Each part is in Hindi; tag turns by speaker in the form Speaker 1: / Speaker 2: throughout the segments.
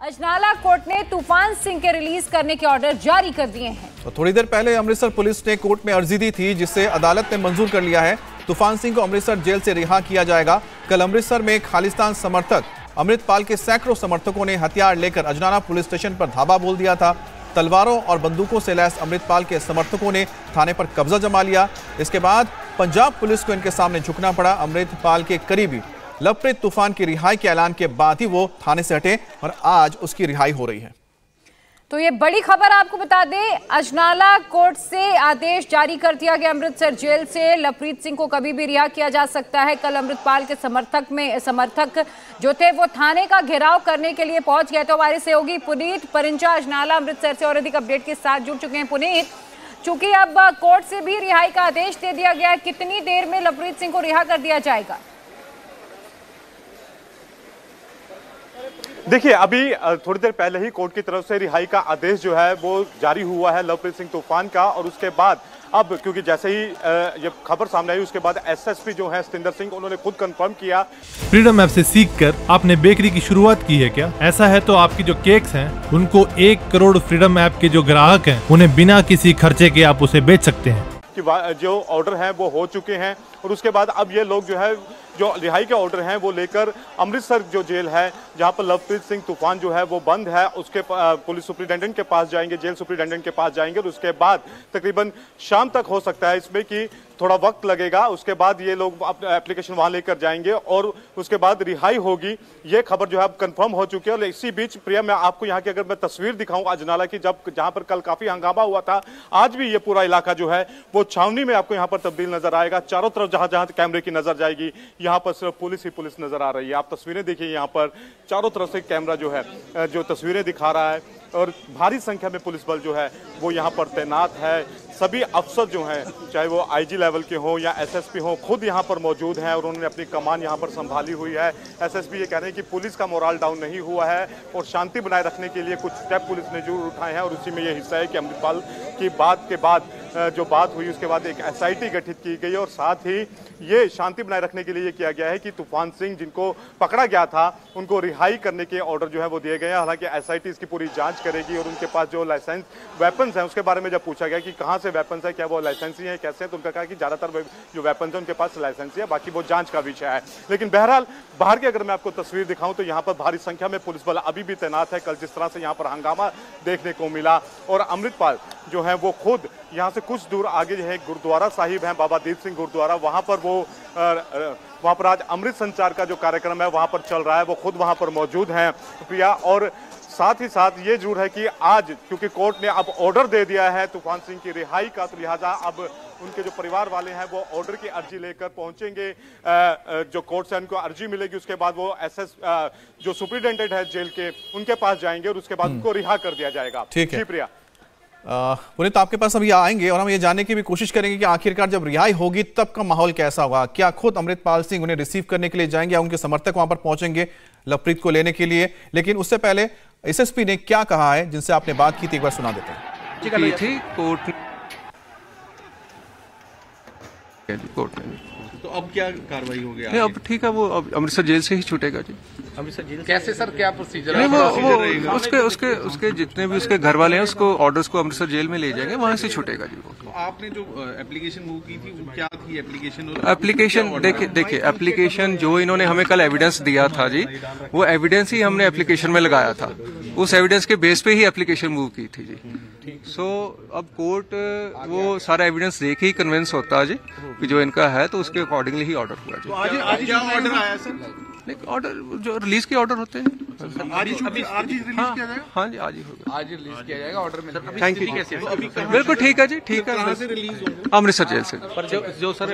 Speaker 1: अजनाला कोर्ट ने तूफान सिंह के रिलीज करने के ऑर्डर जारी कर दिए हैं।
Speaker 2: तो थोड़ी देर पहले अमृतसर पुलिस ने कोर्ट में अर्जी दी थी, जिसे अदालत ने मंजूर कर लिया है। तूफान सिंह को अमृतसर जेल से रिहा किया जाएगा। कल अमृतसर में खालिस्तान समर्थक अमृतपाल के सैकड़ों समर्थकों ने हथियार लेकर अजनाला पुलिस स्टेशन पर धावा बोल दिया था। तलवारों और बंदूकों से लैस अमृतपाल के समर्थकों ने थाने पर कब्जा जमा लिया। इसके बाद पंजाब पुलिस को इनके सामने झुकना पड़ा। अमृतपाल के करीबी लवप्रीत तूफान की रिहाई के ऐलान के बाद ही वो थाने से हटे और आज उसकी रिहाई हो रही है।
Speaker 1: तो ये बड़ी खबर आपको बता दें, अजनाला कोर्ट से आदेश जारी कर दिया गया। अमृतसर जेल से लवप्रीत सिंह को कभी भी रिहा किया जा सकता है। कल अमृतपाल के समर्थक जो थे वो थाने का घेराव करने के लिए पहुंच गए। तो हमारे सहयोगी पुनीत परिंजा अजनाला अमृतसर से और अधिक अपडेट के साथ जुड़ चुके हैं। पुनीत, चूंकि अब कोर्ट से भी रिहाई का आदेश दे दिया गया है, कितनी देर में लवप्रीत सिंह को रिहा कर दिया जाएगा?
Speaker 3: देखिए, अभी थोड़ी देर पहले ही कोर्ट की तरफ से रिहाई का आदेश जो है वो जारी हुआ है लवप्रीत सिंह तूफान का। और उसके बाद अब क्योंकि जैसे ही ये खबर सामने आई, उसके बाद एसएसपी जो है सतिंदर सिंह, उन्होंने खुद कंफर्म किया।
Speaker 4: फ्रीडम ऐप से सीखकर आपने बेकरी की शुरुआत की है क्या? ऐसा है तो आपकी जो केक्स हैं उनको 1 करोड़ फ्रीडम ऐप के जो ग्राहक हैं उन्हें बिना किसी खर्चे के आप उसे बेच सकते हैं।
Speaker 3: कि जो ऑर्डर हैं वो हो चुके हैं और उसके बाद अब ये लोग जो है जो रिहाई के ऑर्डर हैं वो लेकर अमृतसर जो जेल है जहां पर लवप्रीत सिंह तूफान जो है वो बंद है, उसके पुलिस सुप्रिटेंडेंट के पास जाएंगे, जेल सुप्रिटेंडेंट के पास जाएंगे। और उसके बाद तकरीबन शाम तक हो सकता है इसमें कि थोड़ा वक्त लगेगा। उसके बाद ये लोग एप्लीकेशन वहां लेकर जाएंगे और उसके बाद रिहाई होगी। ये खबर जो है अब कंफर्म हो चुकी है। और इसी बीच प्रिया, मैं आपको यहाँ की अगर मैं तस्वीर दिखाऊं अजनाला की, जहां पर कल काफी हंगामा हुआ था, आज भी ये पूरा इलाका जो है वो छावनी में आपको यहाँ पर तब्दील नजर आएगा। चारों तरफ जहां जहां कैमरे की नजर जाएगी, यहाँ पर सिर्फ पुलिस ही पुलिस नजर आ रही है। आप तस्वीरें देखिए, यहाँ पर चारों तरफ से कैमरा जो है जो तस्वीरें दिखा रहा है और भारी संख्या में पुलिस बल जो है वो यहाँ पर तैनात है। सभी अफसर जो हैं, चाहे वो आईजी लेवल के हों या एसएसपी हों, खुद यहाँ पर मौजूद हैं और उन्होंने अपनी कमान यहाँ पर संभाली हुई है। एसएसपी ये कह रहे हैं कि पुलिस का मोराल डाउन नहीं हुआ है और शांति बनाए रखने के लिए कुछ स्टेप पुलिस ने जरूर उठाए हैं। और उसी में ये हिस्सा है कि अमृतपाल की बात के बाद जो बात हुई उसके बाद एक एसआईटी गठित की गई और साथ ही ये शांति बनाए रखने के लिए ये किया गया है कि तूफान सिंह जिनको पकड़ा गया था उनको रिहाई करने के ऑर्डर जो है वो दिए गए हैं। हालांकि एसआईटी इसकी पूरी जांच करेगी और उनके पास जो लाइसेंस वेपन्स हैं उसके बारे में जब पूछा गया कि कहां से वेपन्स है, क्या वो लाइसेंसी है, कैसे है, तो उनका कहा कि ज्यादातर जो वेपन्स है उनके पास लाइसेंसी है, बाकी वो जांच का विषय है। लेकिन बहरहाल बाहर की अगर मैं आपको तस्वीर दिखाऊं तो यहाँ पर भारी संख्या में पुलिस बल अभी भी तैनात है। कल जिस तरह से यहाँ पर हंगामा देखने को मिला और अमृतपाल जो है वो खुद यहाँ से कुछ दूर आगे जो है गुरुद्वारा साहिब है, बाबा दीप सिंह गुरुद्वारा, वहां पर आज अमृत संचार का जो कार्यक्रम है वहां पर चल रहा है, वो खुद वहां पर मौजूद हैं प्रिया। और साथ ही साथ ये जरूर है कि आज क्योंकि कोर्ट ने अब ऑर्डर दे दिया है तूफान सिंह की रिहाई का, तो लिहाजा अब उनके जो परिवार वाले हैं वो ऑर्डर की अर्जी लेकर पहुंचेंगे। जो कोर्ट से उनको अर्जी मिलेगी उसके बाद वो जो सुप्रिटेंडेंट है जेल के उनके पास जाएंगे और उसके बाद उनको रिहा कर दिया जाएगा।
Speaker 2: ठीक है
Speaker 3: प्रिया।
Speaker 2: पुनीत, आपके पास अभी आएंगे और हम ये जानने की भी कोशिश करेंगे कि आखिरकार जब रिहाई होगी तब का माहौल कैसा होगा। क्या खुद अमृतपाल सिंह उन्हें रिसीव करने के लिए जाएंगे या उनके समर्थक वहां पर पहुंचेंगे लवप्रीत को लेने के लिए? लेकिन उससे पहले एसएसपी ने क्या कहा है जिनसे आपने बात की थी, एक बार सुना देते हैं।
Speaker 5: कोर्ट में
Speaker 6: तो अब क्या कार्रवाई हो गया?
Speaker 5: नहीं, अब ठीक है, वो अब अमृतसर जेल से ही छूटेगा जी।
Speaker 6: अमृतसर जेल
Speaker 7: कैसे सर, क्या प्रोसीजर
Speaker 5: है? वो उसके जितने भी उसके घर वाले हैं उसको ऑर्डर्स को अमृतसर जेल में ले जाएंगे, वहां से छूटेगा जी वो।
Speaker 6: तो आपने जो एप्लीकेशन मूव की थी वो क्या थी एप्लीकेशन?
Speaker 5: देखिए एप्लीकेशन जो इन्होंने हमें कल एविडेंस दिया था जी, वो एविडेंस ही हमने एप्लीकेशन में लगाया था। उस एविडेंस के बेस पे ही एप्लीकेशन मूव की थी जी। सो अब कोर्ट वो सारा एविडेंस देख ही कन्विंस होता है जी कि जो इनका है, तो उसके अकॉर्डिंगली ही ऑर्डर हुआ जी।
Speaker 6: तो आज क्या ऑर्डर आया सर?
Speaker 5: ऑर्डर जो रिलीज के ऑर्डर होते हैं
Speaker 6: आज रिलीज किया जाएगा?
Speaker 5: हाँ जी, आज ही होगा,
Speaker 7: आज रिलीज किया जाएगा ऑर्डर में।
Speaker 5: Thank you. बिल्कुल ठीक है जी, ठीक है। अमृतसर जेल से
Speaker 4: जो सर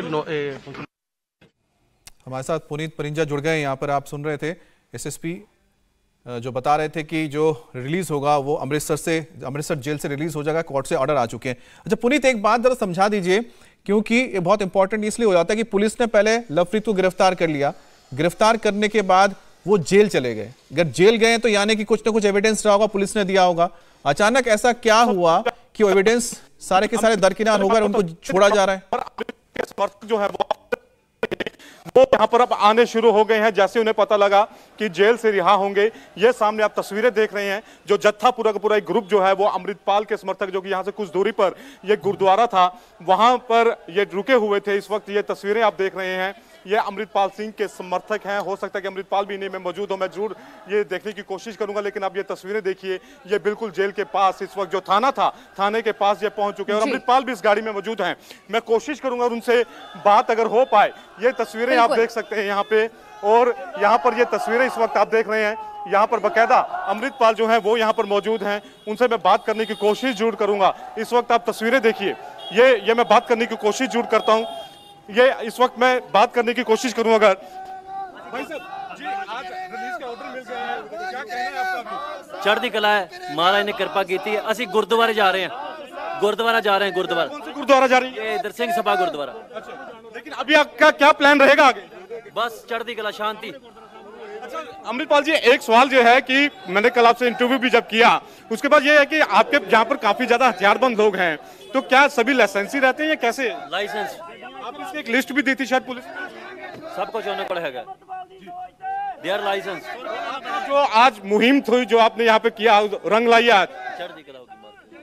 Speaker 2: हमारे साथ पुनीत परिंजा जुड़ गए। यहाँ पर आप सुन रहे थे एसएसपी जो बता रहे थे कि जो रिलीज होगा वो अमृतसर जेल से रिलीज हो जाएगा, कोर्ट से ऑर्डर आ चुके हैं। अच्छा पुनीत, एक बात जरा समझा दीजिए, क्योंकि ये बहुत इंपॉर्टेंट इसलिए हो जाता है कि पुलिस ने पहले लवप्रीत को गिरफ्तार कर लिया, गिरफ्तार करने के बाद वो जेल चले गए। अगर जेल गए तो यानी कि कुछ ना कुछ एविडेंस रहा होगा, पुलिस ने दिया होगा। अचानक ऐसा क्या हुआ कि वो एविडेंस सारे के सारे दरकिनार हो गए, उनको छोड़ा जा रहा है?
Speaker 3: जो है वो वो यहाँ पर अब आने शुरू हो गए हैं जैसे उन्हें पता लगा कि जेल से रिहा होंगे। ये सामने आप तस्वीरें देख रहे हैं, जो जत्था पूरा का पूरा एक ग्रुप जो है वो अमृतपाल के समर्थक, जो कि यहाँ से कुछ दूरी पर ये गुरुद्वारा था वहां पर ये रुके हुए थे। इस वक्त ये तस्वीरें आप देख रहे हैं, ये अमृतपाल सिंह के समर्थक हैं। हो सकता है कि अमृतपाल भी इन्हीं में मौजूद हो, मैं जरूर ये देखने की कोशिश करूंगा। लेकिन अब ये तस्वीरें देखिए, ये बिल्कुल जेल के पास इस वक्त जो थाना था, थाने के पास ये पहुंच चुके हैं और अमृतपाल भी इस गाड़ी में मौजूद हैं। मैं कोशिश करूंगा उनसे बात अगर हो पाए। ये तस्वीरें आप देख सकते हैं यहाँ पे, और यहाँ पर ये तस्वीरें इस वक्त आप देख रहे हैं, यहाँ पर बकायदा अमृतपाल जो है वो यहाँ पर मौजूद हैं। उनसे मैं बात करने की कोशिश जरूर करूंगा। इस वक्त आप तस्वीरें देखिए, ये मैं बात करने की कोशिश जरूर करता हूँ। ये इस वक्त मैं बात करने की कोशिश करूं। अगर भाई साहब जी, आज रिलीज के ऑर्डर मिल गए हैं, क्या कहना है आपका?
Speaker 8: चढ़ती कला है, महाराज ने कृपा की थी। असि गुरुद्वारे जा रहे हैं, गुरुद्वारा जा रहे हैं। गुरुद्वारा
Speaker 3: कौन से गुरुद्वारा जा रही है?
Speaker 8: ये इधर सिंह सभा गुरुद्वारा।
Speaker 3: अच्छा, लेकिन अभी आपका क्या प्लान रहेगा आगे?
Speaker 8: बस चढ़ती कला, शांति।
Speaker 3: अच्छा अमृतपाल जी, एक सवाल जो है कि मैंने कल आपसे इंटरव्यू भी जब किया, उसके बाद ये है कि आपके यहाँ पर काफी ज्यादा हथियारबंद लोग हैं, तो क्या सभी लाइसेंसी रहते हैं या कैसे?
Speaker 8: लाइसेंस
Speaker 3: आप इसकी एक लिस्ट भी दी थी शायद पुलिस,
Speaker 8: सब कुछ होने पड़ेगा। Their licence.
Speaker 3: जो आज मुहिम थी जो आपने यहाँ पे किया, रंग लाई आज,
Speaker 8: चढ़ती कला होगी।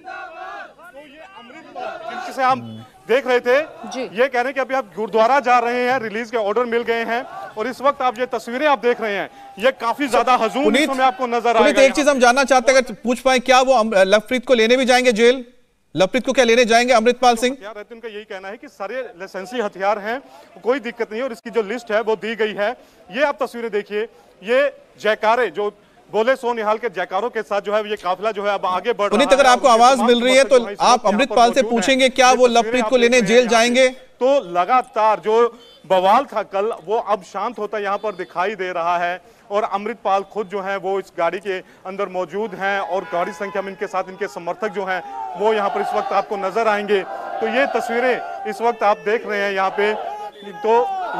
Speaker 3: जिनसे हम देख रहे थे, ये कह रहे हैं कि अभी आप गुरुद्वारा जा रहे हैं, रिलीज के ऑर्डर मिल गए हैं और इस वक्त आप ये तस्वीरें आप देख रहे हैं, ये काफी ज्यादा हजूम इसमें आपको नजर आ रहा है।
Speaker 2: एक चीज हम जानना चाहते हैं, अगर पूछ पाए, क्या वो लवप्रीत को लेने भी जाएंगे जेल? लवप्रीत को क्या लेने जाएंगे अमृतपाल सिंह?
Speaker 3: उनका यही कहना है कि सारे लाइसेंसी हथियार हैं, कोई दिक्कत नहीं है और इसकी जो लिस्ट है वो दी गई है। ये आप तस्वीरें देखिए, ये जयकारे जो बोले सो निहाल के जयकारों के साथ जो है ये काफिला जो है अब आगे बढ़ रहा है।
Speaker 2: अगर आपको आवाज मिल रही है तो आप अमृतपाल से पूछेंगे क्या वो लवप्रीत को लेने जेल जाएंगे?
Speaker 3: तो लगातार जो बवाल था कल, वो अब शांत होता यहाँ पर दिखाई दे रहा है और अमृतपाल खुद जो है वो इस गाड़ी के अंदर मौजूद हैं और गाड़ी संख्या में इनके साथ इनके समर्थक जो हैं वो यहाँ पर इस वक्त आपको नजर आएंगे। तो ये तस्वीरें इस वक्त आप देख रहे हैं यहाँ पे, तो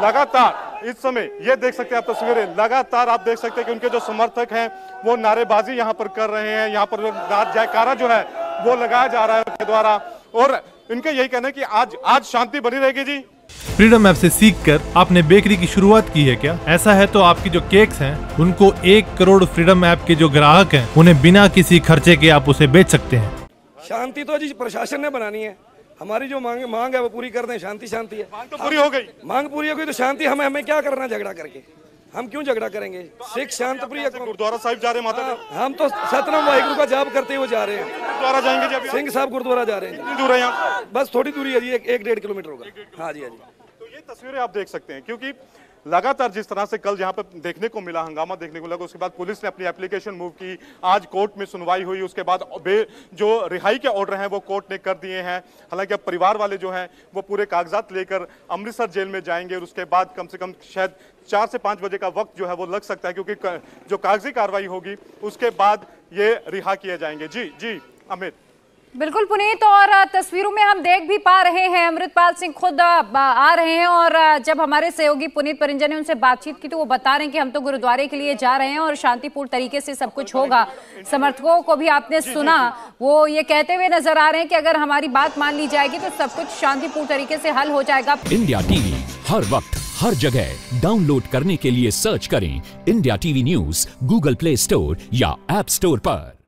Speaker 3: लगातार इस समय ये देख सकते हैं आप तस्वीरें, लगातार आप देख सकते हैं कि उनके जो समर्थक हैं वो नारेबाजी यहाँ पर कर रहे हैं। यहाँ पर जयकारा जो है वो लगाया जा रहा है उनके द्वारा और इनका यही कहना है कि आज शांति बनी रहेगी। जी,
Speaker 4: फ्रीडम ऐप से सीखकर आपने बेकरी की शुरुआत की है क्या? ऐसा है तो आपकी जो केक्स हैं उनको 1 करोड़ फ्रीडम ऐप के जो ग्राहक हैं उन्हें बिना किसी खर्चे के आप उसे बेच सकते हैं।
Speaker 9: शांति तो जी प्रशासन ने बनानी है, हमारी जो मांग है वो पूरी कर दें। शांति है,
Speaker 3: मांग तो पूरी हो गई,
Speaker 9: मांग पूरी हो गई तो शांति हमें क्या करना झगड़ा करके? हम क्यों झगड़ा करेंगे? सिख शांत प्रिय
Speaker 3: गुरुद्वारा साहिब जा रहे हैं माता,
Speaker 9: हम तो सतनाम वाहिगुरु का जाप करते हुए जा रहे हैं।
Speaker 3: गुरुद्वारा जाएंगे जी, अभी
Speaker 9: सिंह साहब गुरुद्वारा जा रहे हैं।
Speaker 3: कितनी दूर है यहाँ?
Speaker 9: बस थोड़ी दूरी है जी, 1-1.5 किलोमीटर होगा। हाँ जी, हाँ जी।
Speaker 3: तो ये तस्वीरें आप देख सकते हैं, क्योंकि लगातार जिस तरह से कल यहाँ पे देखने को मिला, हंगामा देखने को लगा, उसके बाद पुलिस ने अपनी एप्लीकेशन मूव की, आज कोर्ट में सुनवाई हुई, उसके बाद जो रिहाई के ऑर्डर हैं वो कोर्ट ने कर दिए हैं। हालांकि अब परिवार वाले जो हैं वो पूरे कागजात लेकर अमृतसर जेल में जाएंगे और उसके बाद कम से कम शायद 4 से 5 बजे का वक्त जो है वो लग सकता है, क्योंकि जो कागजी कार्रवाई होगी उसके बाद ये रिहा किए जाएंगे। जी अमित।
Speaker 1: बिल्कुल पुनीत, और तस्वीरों में हम देख भी पा रहे हैं अमृतपाल सिंह खुद आ रहे हैं और जब हमारे सहयोगी पुनीत परिंजन ने उनसे बातचीत की तो वो बता रहे हैं कि हम तो गुरुद्वारे के लिए जा रहे हैं और शांतिपूर्ण तरीके से सब कुछ होगा। समर्थकों को भी आपने सुना, वो ये कहते हुए नजर आ रहे हैं कि अगर हमारी बात मान ली जाएगी तो सब कुछ शांतिपूर्ण तरीके से हल हो जाएगा।
Speaker 10: इंडिया टीवी हर वक्त हर जगह डाउनलोड करने के लिए सर्च करें India TV news Google Play Store या ऐप स्टोर पर।